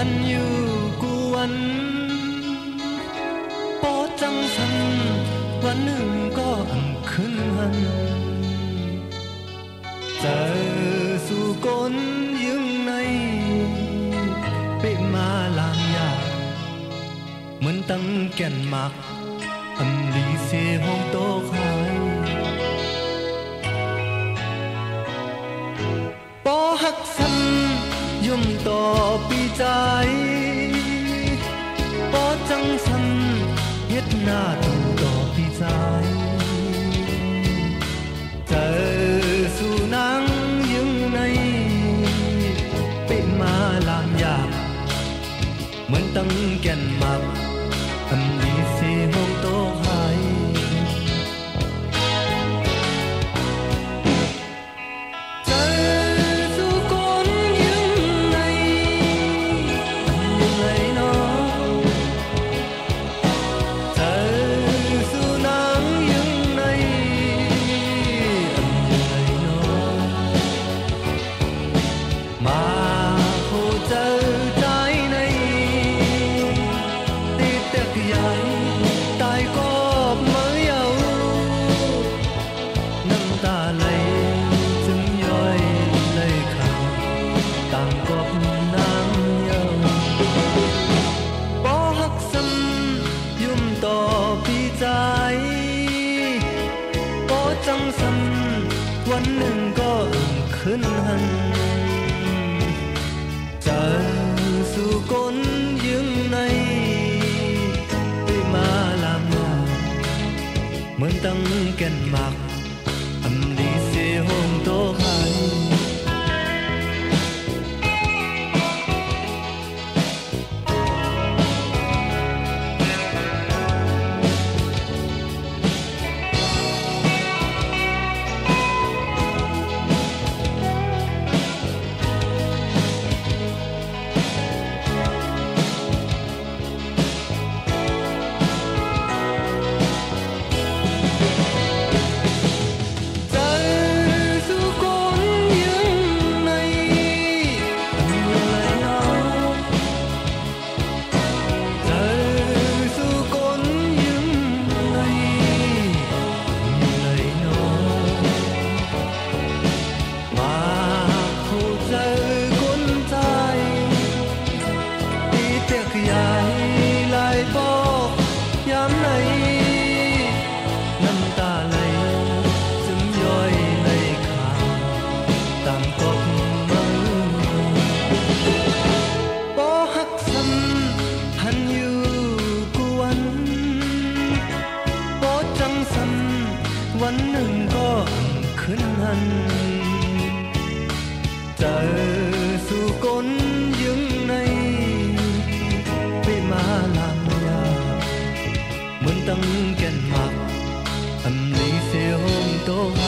hành như cu anh bỏ trăng sân vẫn hưng có ẩn khấn hân giờ su côn những này bị mà làm nhà muốn tăng kèn mạc âm lý xe hong tô khai bỏ hắc sân dùng tỏ bi trái bỏ trăng sân hết na tù tỏ bi trái chờ su nắng những này bị mà làm nhạc muốn tăng kèn mạc âm lý xe hong tô khai trăng sânวันหนึ่งก็ขึ้นหันจะสู่ก้นยังในไปมาลามยาเหมือนตั้งแก่นหมากอำดีเสียห้องโตไข่วันหนึ่งก็ขึ้นหันจะสู่ก้นยังในไปมาลามยาเหมือนตั้งแก่นหมากอำลีเสียห้องโต